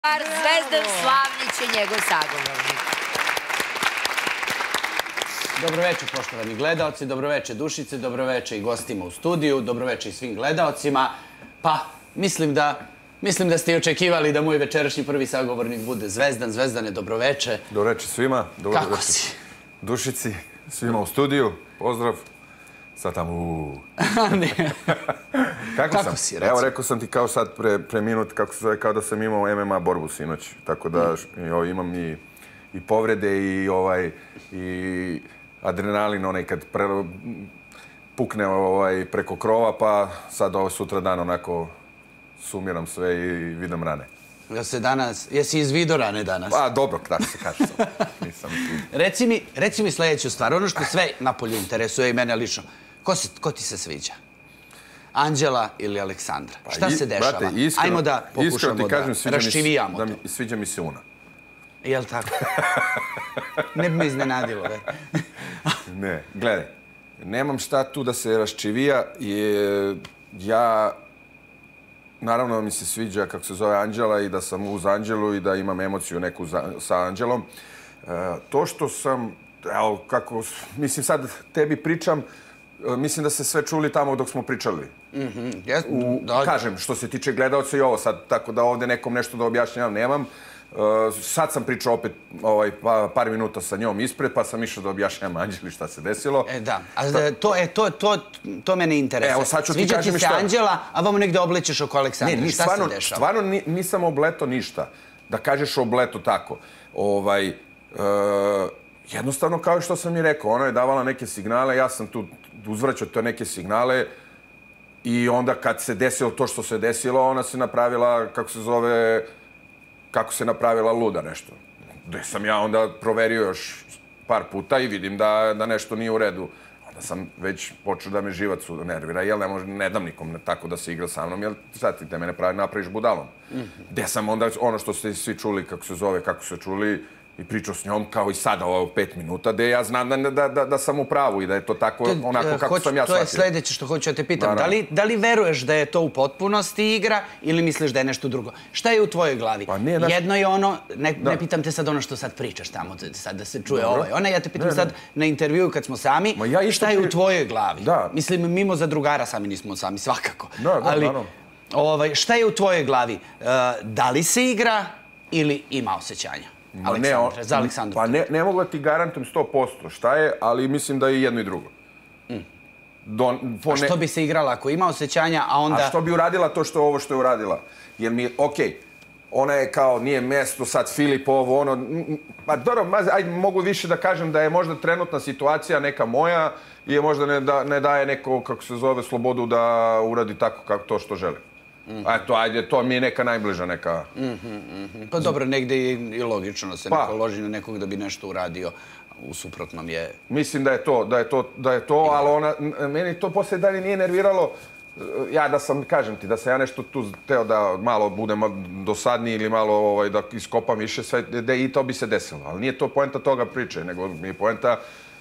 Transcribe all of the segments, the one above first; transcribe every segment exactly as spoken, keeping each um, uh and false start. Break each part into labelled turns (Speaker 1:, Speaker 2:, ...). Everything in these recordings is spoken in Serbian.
Speaker 1: Zvezdan Slavnić je njegov sagovornik.
Speaker 2: Dobroveče, poštovani gledaoci, dobroveče Dušice, dobroveče i gostima u studiju, dobroveče i svim gledaocima. Pa, mislim da, mislim da ste i očekivali da moj večerašnji prvi sagovornik bude Zvezdan. Zvezdane, dobroveče.
Speaker 3: Dobroveče svima.
Speaker 2: Kako si?
Speaker 3: Dušici, svima u studiju. Pozdrav. Sad tamo u... Kako,
Speaker 2: Kako
Speaker 3: sam?
Speaker 2: si, recimo?
Speaker 3: Evo, rekao sam ti kao sad pre, pre minut, kako se zove, kao da sam imao M M A borbu sinoć. Tako da mm. imam i, i povrede i ovaj i adrenalin, onaj kad pre, pukne ovaj, preko krova, pa sad ovo sutra dan onako sumiram sve i vidim rane.
Speaker 2: Ja se danas, jesi izvido rane danas?
Speaker 3: Pa dobro, tako se kaže sam. Nisam...
Speaker 2: Reci mi, reci mi sljedeću stvar, ono što sve napolju interesuje i mene lično. Ko, se, ko ti se sviđa? Anđela ili Aleksandra?
Speaker 3: Pa,
Speaker 2: šta se dešava?
Speaker 3: Brate, iskreno,
Speaker 2: ajmo da pokušamo
Speaker 3: kažem,
Speaker 2: da raščivijamo
Speaker 3: da
Speaker 2: to.
Speaker 3: Mi, sviđa mi se Una.
Speaker 2: Jel' tako? Ne bi me iznenadilo, ve.
Speaker 3: Ne, gledaj, nemam šta tu da se raščivija. Je, ja, naravno mi se sviđa kako se zove Anđela i da sam uz Anđelu i da imam emociju neku za, sa Anđelom. E, to što sam, evo, kako, mislim sad tebi pričam, mislim da se sve čuli tamo dok smo pričali.
Speaker 2: Mm-hmm. yes.
Speaker 3: U,
Speaker 2: da.
Speaker 3: Kažem, što se tiče gledalca i ovo sad, tako da ovdje nekom nešto da objašnjam nemam. Uh, sad sam pričao opet ovaj, pa, par minuta sa njom ispred, pa sam išao da objašnjam Anđeli šta se desilo.
Speaker 2: E, da. A da, to, e, to, to, to mene interesuje.
Speaker 3: Evo, sad ću ti
Speaker 2: Sviđa
Speaker 3: kažem
Speaker 2: ti se
Speaker 3: šta...
Speaker 2: Anđela, a vamo negde oblećeš oko Aleksandra.
Speaker 3: Ne, ni,
Speaker 2: šta
Speaker 3: stvarno,
Speaker 2: se dešava?
Speaker 3: Stvarno ni, nisam obleto ništa. Da kažeš obleto tako. Ovaj, uh, jednostavno, kao što sam i rekao, ona je davala neke signale, ja sam tu uzvraćao te neke signale i onda kad se desilo to što se desilo, ona se napravila, kako se zove... kako se napravila luda nešto. Gde sam ja onda proverio još par puta i vidim da, da nešto nije u redu. Onda sam već počeo da me živac nervira, jel ne, može, ne dam nikom tako da se igra sa mnom, jel sad ti te mene pravi, napraviš budalom. Mm-hmm. Gde sam onda ono što ste svi čuli, kako se zove, kako se čuli, i pričao s njom kao i sada ovo pet minuta, gde ja znam da, da, da, da sam u pravu i da je to tako to, onako kako hoću, sam ja shvatio.
Speaker 2: To je sljedeće što hoću da te pitam. Da li, da li veruješ da je to u potpunosti igra ili misliš da je nešto drugo? Šta je u tvojoj glavi?
Speaker 3: Pa nije naš...
Speaker 2: Jedno je ono, ne, ne pitam te sad ono što sad pričaš tamo, sad da se čuje ovaj. Ona, ja te pitam ne, sad ne. na intervjuu kad smo sami, ja šta je u tvojoj glavi?
Speaker 3: Da.
Speaker 2: Mislim, mimo za drugara sami nismo sami, svakako.
Speaker 3: Da, da,
Speaker 2: ali,
Speaker 3: naravno.
Speaker 2: ovaj, šta je u tvojoj glavi? Uh, da li se igra ili ima osjećanja? Aleksandra,
Speaker 3: ne,
Speaker 2: za Aleksandru.
Speaker 3: Pa ne, ne mogu da ti garantujem sto posto šta je, ali mislim da je jedno i drugo.
Speaker 2: Mm.
Speaker 3: Do,
Speaker 2: a što ne... bi se igrala ako ima osjećanja, a onda...
Speaker 3: A što bi uradila to što ovo što je uradila? Jer mi, okej, okay, ona je kao, nije mesto, sad Filip, ovo, ono... Pa dobro, ajde, mogu više da kažem da je možda trenutna situacija neka moja i je možda ne, da, ne daje neko, kako se zove, slobodu da uradi tako kako to što želi. Mm-hmm. Eto, ajde, to mi je neka najbliža neka...
Speaker 2: Mm-hmm, mm-hmm. Pa dobro, negde je i logično se pa. neko loži na nekog da bi nešto uradio. U suprotnom je...
Speaker 3: Mislim da je to, da je to, da je to, ali ona, meni to poslije dalje nije nerviralo. Ja da sam, kažem ti, da sam ja nešto tu teo da malo budem dosadniji ili malo ovaj, da iskopam više sve, da i to bi se desilo. Ali nije to poenta toga priče, nego mi je poenta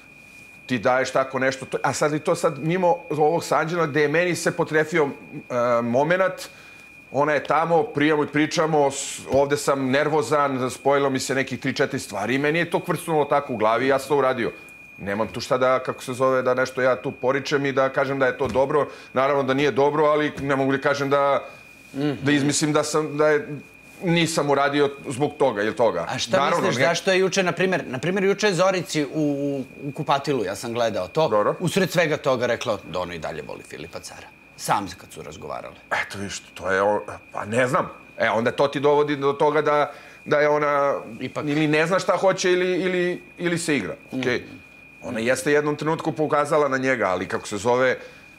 Speaker 3: ti daješ tako nešto, a sad i to sad mimo ovog sa Anđelom gde je meni se potrefio uh, moment, ona je tamo, prijamo i pričamo, ovde sam nervozan, spojilo mi se nekih tri četiri stvari i meni je to kvrcnulo tako u glavi i ja sam to uradio. Nemam tu šta da, kako se zove, da nešto ja tu poričem i da kažem da je to dobro. Naravno da nije dobro, ali ne mogu li kažem da, mm-hmm. da izmislim da sam, da je... Nisam uradio zbog toga ili toga.
Speaker 2: A šta Naravno, misliš, ne... zašto je juče, na primjer, na primjer, juče je Zorici u, u kupatilu, ja sam gledao to, Dobro. usred svega toga rekla da ono i dalje voli Filipa Cara. Sam kad su razgovarali.
Speaker 3: Eto viš, to je, on, pa ne znam. E, onda to ti dovodi do toga da, da je ona Ipak. ili ne zna šta hoće ili, ili, ili se igra. Okay. Mm. Ona jeste jednom trenutku pokazala na njega, ali kako se zove...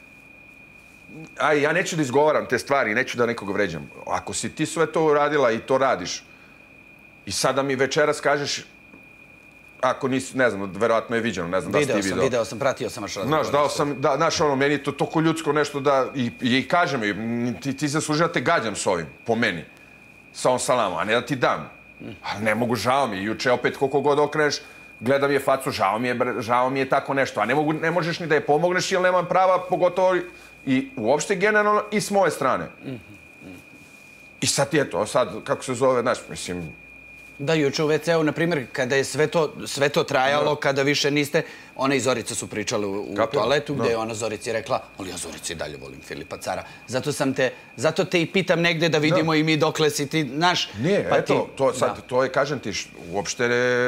Speaker 3: Aj, ja neću da izgovaram te stvari, neću da nekoga vređam. Ako si ti sve to uradila i to radiš, i sada mi večeras kažeš, ako nisi, ne znam, verovatno je viđeno, ne znam
Speaker 2: video
Speaker 3: da si ti
Speaker 2: sam,
Speaker 3: video.
Speaker 2: Video sam, pratio sam vaš razgovor.
Speaker 3: Znaš, dao sam, da, znaš, ono, meni je to toliko ljudsko nešto da, i, i kažem, ti, ti zasluži da te gađam s ovim, po meni, sa ovom salamom, a ne da ti dam. Mm. Ali ne mogu, žao mi, juče opet koliko god okreneš, gledam je facu, žao mi je, žao mi je tako nešto, a ne, mogu, ne možeš ni da je pomogneš jer nemam prava, pogotovo i uopšte generalno i s moje strane. Mm-hmm. I sad je to, sad, kako se zove, znaš, mislim...
Speaker 2: Da, juče u ve ce u, na primjer, kada je sve to, sve to trajalo, kada više niste, ona i Zorica su pričale u, u toaletu, gde je ona Zorici rekla, ali ja Zorici dalje volim Filipa Cara. Zato sam te, zato te i pitam negde da vidimo i mi dokle si ti, znaš...
Speaker 3: Nije, eto, to sad, to je, kažem ti, uopšte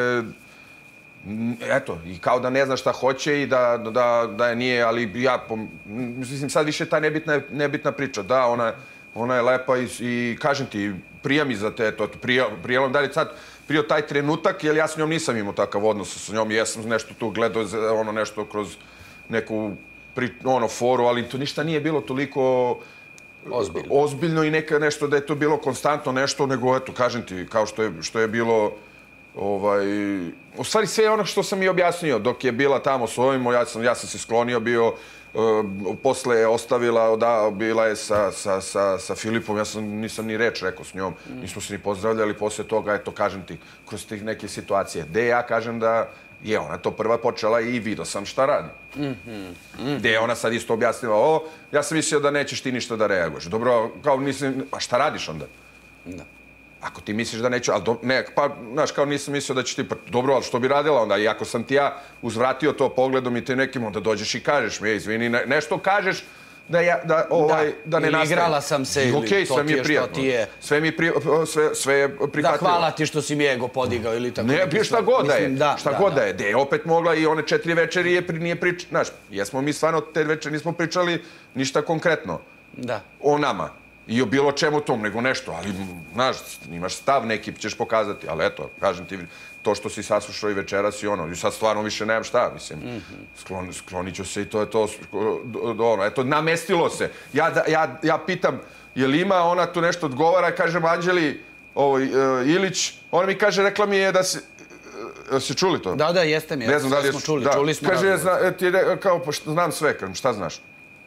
Speaker 3: eto, i kao da ne zna šta hoće i da, da, da je nije, ali ja, mislim, sad više ta nebitna, nebitna priča. Da, ona, ona je lepa i, i kažem ti, prija mi za te, to, prija, prijelom dalje sad, prio taj trenutak, jer ja s njom nisam imao takav odnos s njom, jesam nešto tu gledao, ono nešto kroz neku, pri, ono, foru, ali to ništa nije bilo toliko...
Speaker 2: Ozbiljno.
Speaker 3: Ozbiljno i neka nešto da je to bilo konstantno nešto, nego, eto, kažem ti, kao što je, što je bilo... Ovaj, u stvari sve ono što sam i objasnio dok je bila tamo s ovim, ja sam, ja sam se sklonio bio, uh, posle je ostavila, da, bila je sa, sa, sa, sa Filipom, ja sam, nisam ni reč rekao s njom, mm. nismo se ni pozdravljali, posle toga, eto, kažem ti, kroz tih neke situacije, gde ja kažem da je ona to prva počela i vidio sam šta radi.
Speaker 2: Mm-hmm. Mm-hmm.
Speaker 3: Gde je ona sad isto objasnila, o, ja sam mislio da nećeš ti ništa da reaguješ. Dobro, kao mislim, a šta radiš onda?
Speaker 2: Da.
Speaker 3: Ako ti misliš da neću, ali do, ne, pa, znaš, kao nisam mislio da će ti, pa, dobro, ali što bi radila onda? I ako sam ti ja uzvratio to pogledom i te nekim, onda dođeš i kažeš mi, izvini, ne, nešto kažeš da, ja, da, ovaj, da, da ne nastaje.
Speaker 2: Ili igrala sam se, ili
Speaker 3: okay,
Speaker 2: to
Speaker 3: sve mi
Speaker 2: ti
Speaker 3: je
Speaker 2: je
Speaker 3: prijatno.
Speaker 2: što ti je...
Speaker 3: Sve mi je pri, sve, sve je prihvatljivo.
Speaker 2: Da, hvala ti što si mi ego podigao ili tako.
Speaker 3: Ne, bi šta god da je,
Speaker 2: da,
Speaker 3: šta
Speaker 2: da,
Speaker 3: god
Speaker 2: da.
Speaker 3: da je. De je opet mogla i one četiri večeri je, nije priča, znaš, jesmo mi stvarno te večeri nismo pričali ništa konkretno
Speaker 2: da.
Speaker 3: O nama. I o bilo čemu tom, nego nešto, ali, znaš, imaš stav neki, ćeš pokazati, ali eto, kažem ti, to što si saslušao i večeras i ono, i sad stvarno više nemam šta, mislim, mm-hmm. Sklon, sklonit ću se i to je to, ono, eto, namestilo se. Ja, ja, ja pitam, je li ima ona tu nešto odgovara, kažem Anđeli ovaj, uh, Ilić, ona mi kaže, rekla mi je da se, uh, se čuli to?
Speaker 2: Da, da, jeste mi,
Speaker 3: ne znam, da li je,
Speaker 2: smo čuli,
Speaker 3: da.
Speaker 2: čuli smo.
Speaker 3: Kaže, zna, ti je, kao, pa šta, znam sve, kažem, šta znaš?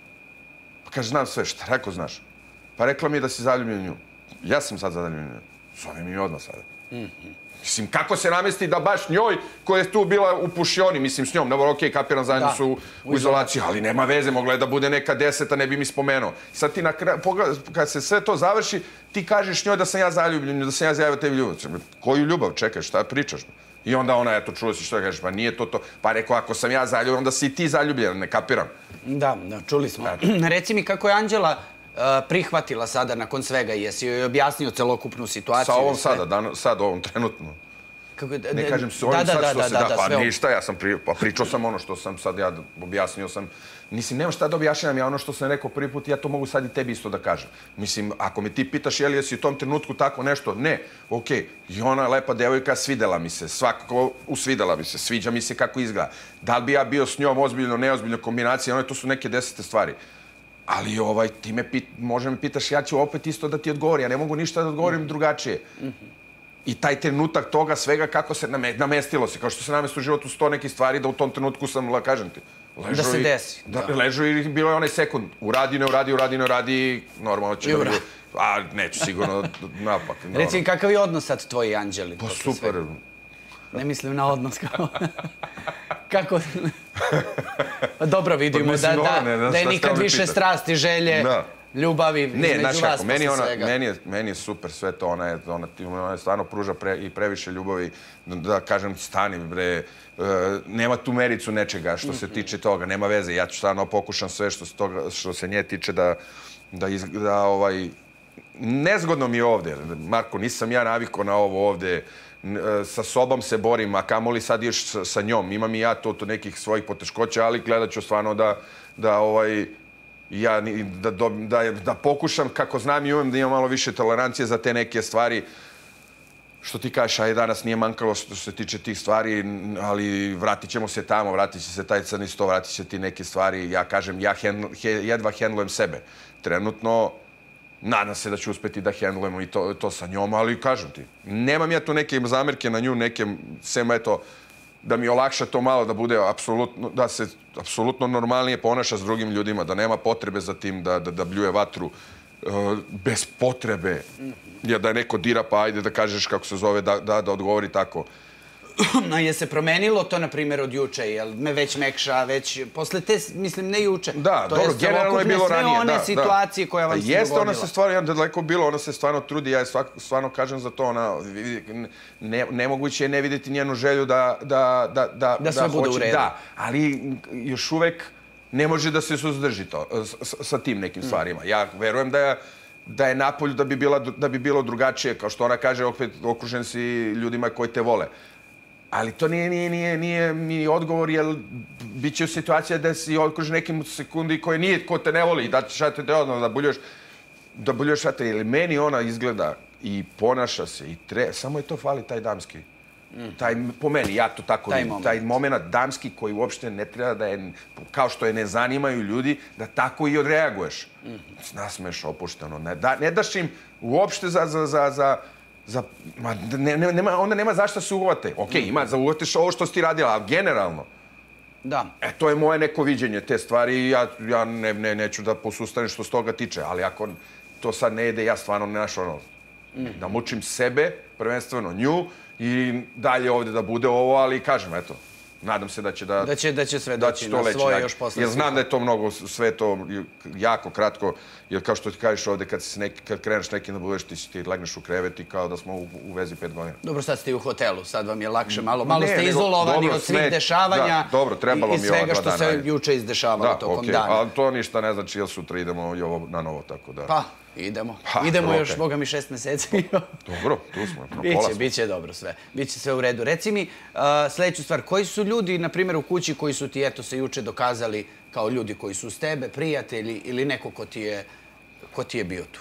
Speaker 3: Pa kaže, znam sve, šta rekao znaš? Pa rekla mi je da si zaljubljen u nju. Ja sam sad zaljubljen u nju. Zove mi odmah sada.
Speaker 2: Mm-hmm.
Speaker 3: Mislim, kako se namesti da baš njoj, koja je tu bila u pušioni, mislim, s njom, dobro, okej, okay, kapiram, zajedno su u, u izolaciji, ali nema veze, mogla je da bude neka deseta, ne bi mi spomenuo. Sad ti, na kraju, kad se sve to završi, ti kažeš njoj da sam ja zaljubljen, da sam ja zajavio tebi ljubav. Koju ljubav? Čekaj, šta pričaš? I onda ona, eto, čuo si što kažeš, pa nije to to. Pa rekao, ako sam ja zaljubljen, onda si i ti zaljubljen, ne kapiram.
Speaker 2: Da, da, čuli smo. Reci mi kako je Anđela prihvatila sada nakon svega i jesi joj objasnio celokupnu situaciju?
Speaker 3: Sa ovom sada, dan, sad ovom trenutno.
Speaker 2: Kako, da,
Speaker 3: ne kažem s ovim
Speaker 2: da,
Speaker 3: sad
Speaker 2: da,
Speaker 3: što
Speaker 2: da,
Speaker 3: se
Speaker 2: da,
Speaker 3: da,
Speaker 2: da,
Speaker 3: pa
Speaker 2: sve
Speaker 3: ništa, ja sam pri, pa pričao sam ono što sam sad ja objasnio sam. Mislim, nema šta da objašnjam, ja ono što sam rekao prvi put, ja to mogu sad i tebi isto da kažem. Mislim, ako me ti pitaš je li jesi u tom trenutku tako nešto, ne, okej, okay. I ona lepa devojka, svidela mi se, svakako usvidela mi se, sviđa mi se kako izgleda. Da li bi ja bio s njom ozbiljno, neozbiljno kombinacija, one to su neke desete stvari. Ali ovaj, ti me pit, može me pitaš, ja ću opet isto da ti odgovori, ja ne mogu ništa da odgovorim mm-hmm. drugačije. Mm-hmm. I taj trenutak toga svega kako se name, namestilo se, kao što se namesti u životu sto nekih stvari, da u tom trenutku sam, la, kažem ti,
Speaker 2: ležu da se desi.
Speaker 3: Da, da. Ležu i bilo je onaj sekund, uradi, ne uradi, uradi, ne uradi, normalno će da bude, a neću sigurno napak.
Speaker 2: Reci, kakav je odnos sad tvoj i Anđeli?
Speaker 3: Pa super. Svega?
Speaker 2: Ne mislim na odnos kao... Kako... Dobro vidimo pa, mislim, da, da, da, da je nikad više pita. Strasti, želje, da. Ljubavi
Speaker 3: ne,
Speaker 2: između vas
Speaker 3: meni
Speaker 2: posle
Speaker 3: ona,
Speaker 2: svega.
Speaker 3: Meni je, meni je super sve to, ona, je, ona, ona je stvarno pruža pre, i previše ljubavi, da, da kažem, stani, bre, uh, nema tu mericu nečega što se tiče toga, nema veze, ja ću stvarno pokušam sve što se, toga, što se nje tiče da, da, iz, da ovaj, nezgodno mi je ovde, Marko, nisam ja navikao na ovo ovde, sa sobom se borim, a kamoli sad još sa, sa njom. Imam i ja to, to nekih svojih poteškoća, ali gledat ću stvarno da, da, ovaj, ja, da, da, da pokušam, kako znam i umem, da imam malo više tolerancije za te neke stvari. Što ti kažeš, aj danas nije mankalo što se tiče tih stvari, ali vratit ćemo se tamo, vratit će se taj crni sto, vratit će ti neke stvari. Ja kažem, ja handl, jedva hendlujem sebe. Trenutno, nadam se da ću uspeti da hendlujemo i to, to sa njom, ali kažem ti, nemam ja tu neke zamerke na nju, neke, sem eto, da mi olakša to malo, da bude apsolutno, da se apsolutno normalnije ponaša s drugim ljudima, da nema potrebe za tim, da, da, da bljuje vatru uh, bez potrebe, jer da je neko dira, pa ajde da kažeš kako se zove, da, da, da odgovori tako.
Speaker 2: je se promenilo to, na primjer, od juče? Jel me već mekša, već... Posle te, mislim, ne juče.
Speaker 3: Da, dobro, generalno je bilo ranije.
Speaker 2: Sve one situacije koje vam se dogodila.
Speaker 3: Jeste, ona se stvarno, ja daleko bilo, ona se stvarno trudi, ja stvarno kažem za to, ona, nemoguće je ne vidjeti njenu želju da...
Speaker 2: Da sve bude u redu.
Speaker 3: Da, ali još uvek ne može da se suzdrži to, sa tim nekim stvarima. Ja verujem da je da je napolju da bi bilo drugačije, kao što ona kaže, opet okružen si ljudima koji te vole. Ali to nije mi odgovor, jer bit će u situacija da si okružen nekim sekundi koji nije ko te ne voli, da ćeš te odmah da buljuješ, da buljuješ šate. Jer meni ona izgleda i ponaša se i tre... Samo je to fali taj damski. Po meni, ja to tako vidim. Taj moment damski koji uopšte ne treba da je, kao što je ne zanimaju ljudi, da tako i odreaguješ. Nasmeš opušteno. Ne daš im uopšte za... Onda nema zašto se uvate. Ok, ima za uvateš ovo što si ti radila, ali generalno.
Speaker 2: Da.
Speaker 3: E, to je moje neko viđenje te stvari i ja neću da posustanem što s toga tiče, ali ako to sad ne ide, ja stvarno ne našao ono, da mučim sebe, prvenstveno nju, i dalje ovdje da bude ovo, ali kažem, eto, nadam se da će da...
Speaker 2: Da će sve doći na svoje još posle.
Speaker 3: Jer znam da je to mnogo, sve to jako kratko, jer kao što ti kažeš ovdje, kad kreneš nekim da budeš, ti legneš u krevet i kao da smo u vezi pet godina.
Speaker 2: Dobro, sad ste i u hotelu, sad vam je lakše malo. Malo ste izolovani od svih dešavanja i svega što se juče izdešavalo tokom dana.
Speaker 3: Ali to ništa ne znači, jer sutra idemo i ovo na novo, tako da...
Speaker 2: Pa, idemo. Idemo još, boga mi, šest meseci.
Speaker 3: Dobro, tu smo.
Speaker 2: Biće, biće dobro sve. Biće sve u redu. Reci mi sljedeću stvar. Koji su ljudi, na primjer, u kući koji su ti, eto, se juče dokazali kao ljudi koji su s tebe, prijatelji ili neko ko ti je bio tu?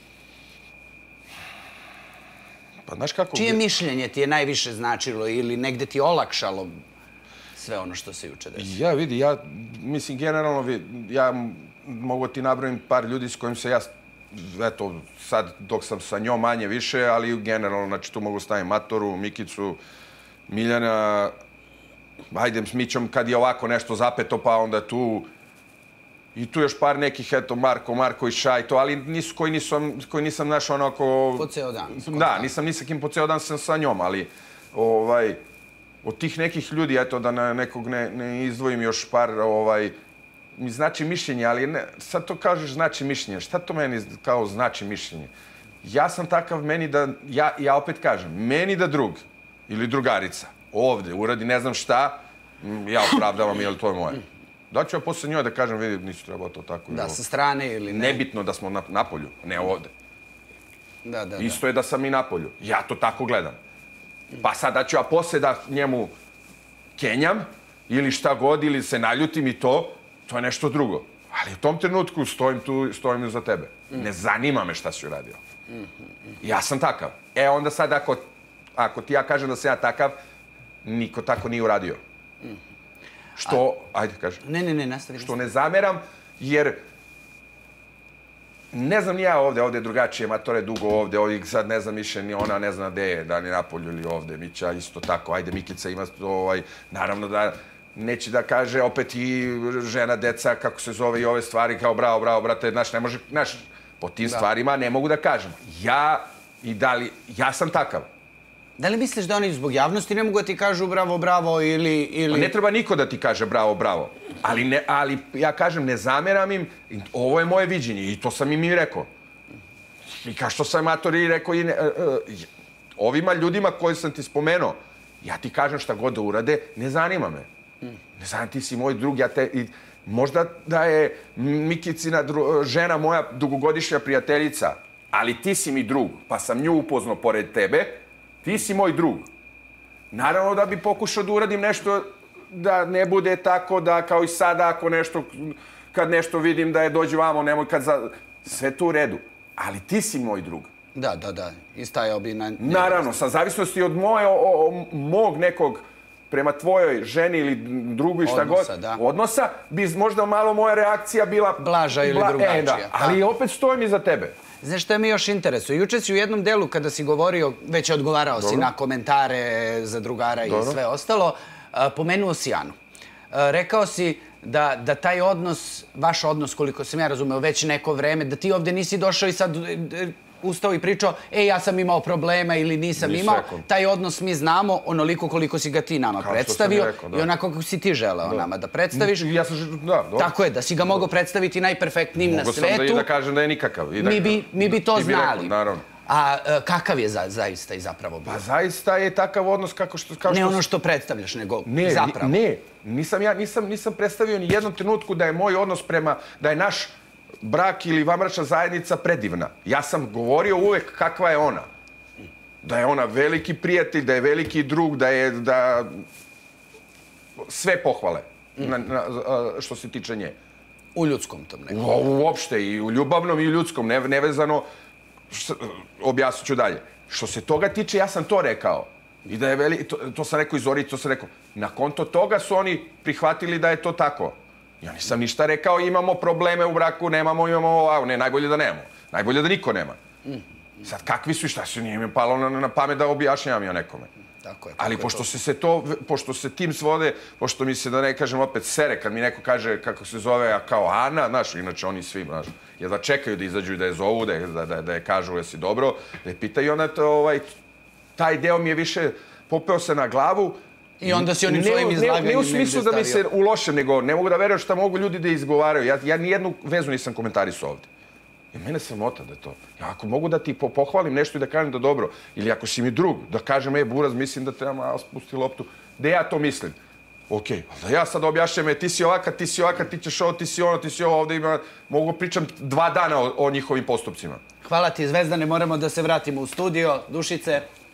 Speaker 3: Pa, znaš kako...
Speaker 2: Čije mišljenje ti je najviše značilo ili negde ti olakšalo sve ono što se juče desilo?
Speaker 3: Ja, vidi, ja, mislim, generalno, ja mogu ti nabrojim par ljudi s kojim se ja, eto, sad dok sam sa njom manje više, ali generalno, znači tu mogu staviti Matoru, Mikicu, Miljana, ajde s Mićom kad je ovako nešto zapeto, pa onda tu i tu još par nekih, eto, Marko, Marko i Šaj, to, ali nisu koji nisam našao onako...
Speaker 2: Po ceo dan.
Speaker 3: Da, nisam ni sa kim po ceo dan sam sa njom, ali ovaj, od tih nekih ljudi, eto, da na nekog ne izdvojim još par, ovaj, mi znači mišljenje, ali sad to kažeš znači mišljenje. Šta to meni kao znači mišljenje? Ja sam takav meni da, ja opet kažem, meni da drug ili drugarica ovde uradi ne znam šta, ja opravdavam, jer to je moje. Da ću ja posle njoj da kažem, vidi, nisu trebalo to tako.
Speaker 2: Da, sa strane ili ne?
Speaker 3: Nebitno da smo na polju, ne ovde.
Speaker 2: Da, da, da.
Speaker 3: Isto je da sam i na polju. Ja to tako gledam. Pa sad da ću ja posle da njemu kenjam ili šta god, ili se naljutim i to, to je nešto drugo. Ali u tom trenutku stojim tu, stojim za tebe. Ne zanima me šta si uradio. Ja sam takav. E onda sad ako ti ja kažem da sam ja takav, niko tako nije uradio. Što, ajde kažem.
Speaker 2: Ne, ne, ne, nastavi.
Speaker 3: Što ne zameram, jer ne znam ni ja ovde, ovde je drugačije, Matore dugo ovde, ovdje sad ne znam više ni ona, ne zna gde je, da li je napolju ili ovde, Mića isto tako, ajde Mikica ima, naravno da neće da kaže opet i žena, deca, kako se zove i ove stvari, kao bravo, bravo, brate, znaš, ne može, znaš, po tim stvarima ne mogu da kažem. Ja i da li, ja sam takav.
Speaker 2: Da li misliš da oni zbog javnosti ne mogu da ti kažu bravo, bravo ili...
Speaker 3: Ne treba niko da ti kaže bravo, bravo. Ali ja kažem, ne zameram im, ovo je moje viđenje i to sam im i rekao. I kao što sam Matori rekao, ovima ljudima koji sam ti spomenuo, ja ti kažem šta god da urade, ne zanima me. Ne zanima, ti si moj drug, ja te... Možda da je Mikicina žena moja dugogodišnja prijateljica, ali ti si mi drug, pa sam nju upoznao pored tebe, ti si moj drug. Naravno da bi pokušao da uradim nešto da ne bude tako da kao i sada ako nešto, kad nešto vidim da je dođe vamo, nemoj kad za... Sve to u redu. Ali ti si moj drug.
Speaker 2: Da, da, da. Istajao bi na...
Speaker 3: Naravno, sa zavisnosti od mog nekog prema tvojoj ženi ili drugu i šta god odnosa, bi možda malo moja reakcija bila...
Speaker 2: Blaža ili drugačija.
Speaker 3: Ali opet stojim iza tebe.
Speaker 2: Znaš što me još interesuje? Juče si u jednom delu kada si govorio, već odgovarao si na komentare za drugara i sve ostalo, pomenuo si Anu. Rekao si da taj odnos, vaš odnos, koliko sam ja razumeo, već neko vreme, da ti ovde nisi došao i sad ustao i pričao, e, ja sam imao problema ili nisam
Speaker 3: Nisi
Speaker 2: imao,
Speaker 3: rekao.
Speaker 2: taj odnos mi znamo onoliko koliko si ga ti nama
Speaker 3: Kao što sam
Speaker 2: predstavio
Speaker 3: rekao, da.
Speaker 2: i onako kako si ti želeo nama da predstaviš.
Speaker 3: Ja sam, ž- da, dobro.
Speaker 2: Tako je, da si ga mogao predstaviti najperfektnijim na
Speaker 3: Mogu sam da i
Speaker 2: svetu,
Speaker 3: da kažem da je nikakav. I da,
Speaker 2: mi bi, mi bi to
Speaker 3: ti bi rekao,
Speaker 2: znali.
Speaker 3: naravno.
Speaker 2: A e, kakav je za, zaista i zapravo bio?
Speaker 3: Pa zaista je takav odnos kako što... Kao
Speaker 2: Ne
Speaker 3: što
Speaker 2: ono što predstavljaš, nego
Speaker 3: Ne,
Speaker 2: zapravo.
Speaker 3: ne, nisam ja nisam nisam predstavio ni jednom trenutku da je moj odnos prema da je naš brak ili vanbračna zajednica predivna. Ja sam govorio uvek kakva je ona. Da je ona veliki prijatelj, da je veliki drug, da je da sve pohvale na, na, što se tiče nje.
Speaker 2: U ljudskom tom nekom.
Speaker 3: U, uopšte i u ljubavnom i u ljudskom, ne, nevezano, što, objasnit ću dalje. Što se toga tiče, ja sam to rekao. I da je veli, to, to sam rekao i Zori, to sam rekao. Na konto toga su oni prihvatili da je to tako. Ja nisam ništa rekao, imamo probleme u braku, nemamo, imamo ovo, ne, najbolje da nemamo. Najbolje da niko nema. Sad, kakvi su i šta su, nije mi palo na, na pamet da objašnjavam ja nekome.
Speaker 2: Tako je.
Speaker 3: Ali
Speaker 2: tako je
Speaker 3: pošto
Speaker 2: to.
Speaker 3: se se to, pošto se tim svode, pošto mi se, da ne kažem opet, sere, kad mi neko kaže kako se zove, a kao Ana, znaš, inače oni svi, znaš, jedva čekaju da izađu i da je zovu, da je, da, da, da je kažu jesi dobro, da je pitaju, ona to, ovaj, taj deo mi je više popeo se na glavu.
Speaker 2: I onda si onim
Speaker 3: Ne u-
Speaker 2: svojim
Speaker 3: ne,
Speaker 2: izlaganjem
Speaker 3: ne u
Speaker 2: negde
Speaker 3: smislu da mi se
Speaker 2: stavio.
Speaker 3: u lošem, nego ne mogu da verujem šta mogu ljudi da izgovaraju. Ja, ja nijednu vezu nisam komentarisao ovde. I mene sramota da je to. Ja ako mogu da ti po pohvalim nešto i da kažem da dobro, ili ako si mi drug, da kažem, e, Buraz, mislim da treba malo spusti loptu, da ja to mislim. Okej, ali da ja sad objašnjam, e, ti si ovaka, ti si ovaka, ti ćeš ovo, ti si ono, ti si ovo, ovde ima, mogu pričam dva dana o, o njihovim postupcima.
Speaker 2: Hvala ti, Zvezdane, moramo da se vratimo u studio. Dušice,